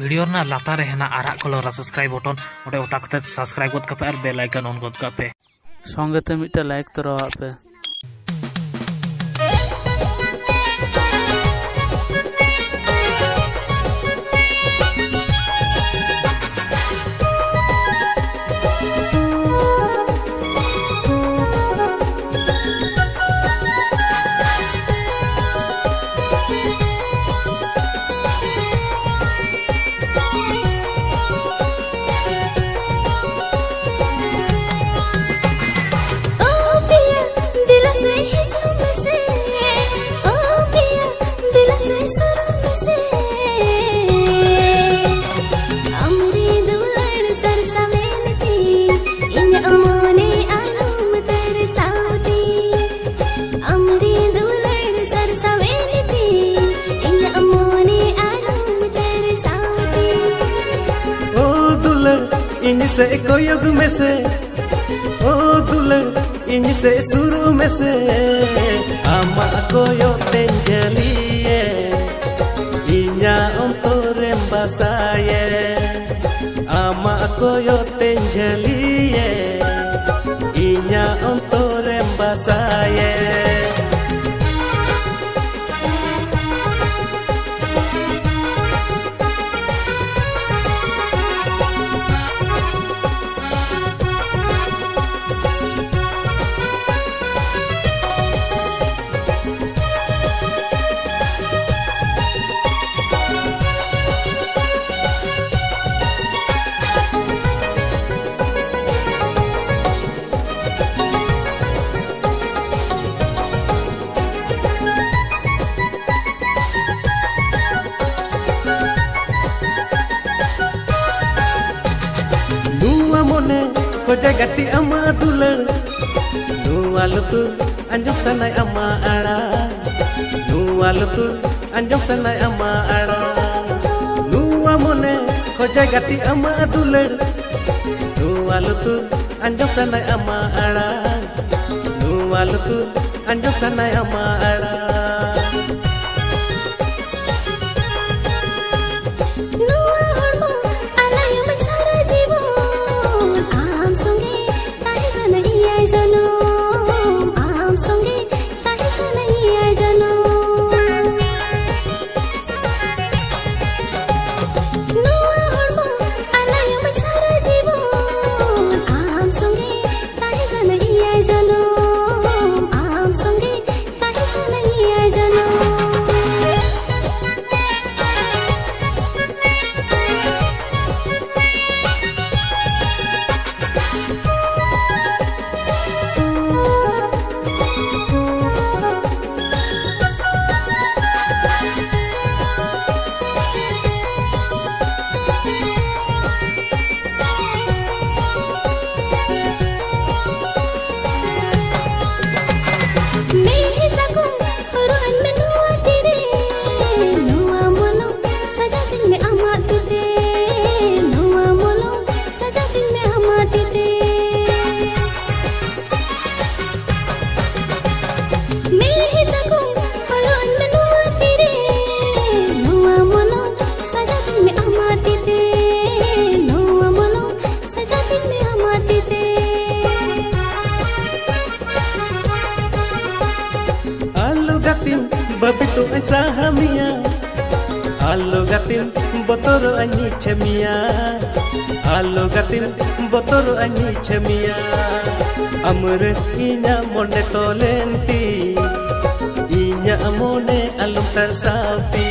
Video ना लातार हेना आरा कलर सब्सक्राइब बटन ओडे ओता कते सब्सक्राइब गद कापे और बेल आइकन ऑन गद कापे संगे ते मिटे लाइक तरो आपे। इनसे कोयुग में से ओ दुल्हन इनसे शुरू में से आमा कोयो तेंजलिए इन्या अंतोरे बासाये आमा कोयो तेंजलिए इन्या अंतोरे बासाये खोजा गति अमा दुलर नुआ लुतुर अंजुम सनाय अमा आड़ा नुआ लुतुर अंजुम सनाय अमा आड़ा नुआ मोने खोजा गति अमा दुलर नुआ लुतुर अंजुम सनाय अमा आड़ा नुआ लुतुर अंजुम सनाय अमा आड़ा Babi tu ansahamia, alo gatim botoro ani chemia, alo gatim botoro ani chemia. Amre inya mone tolenti, inya amone alum tersapi.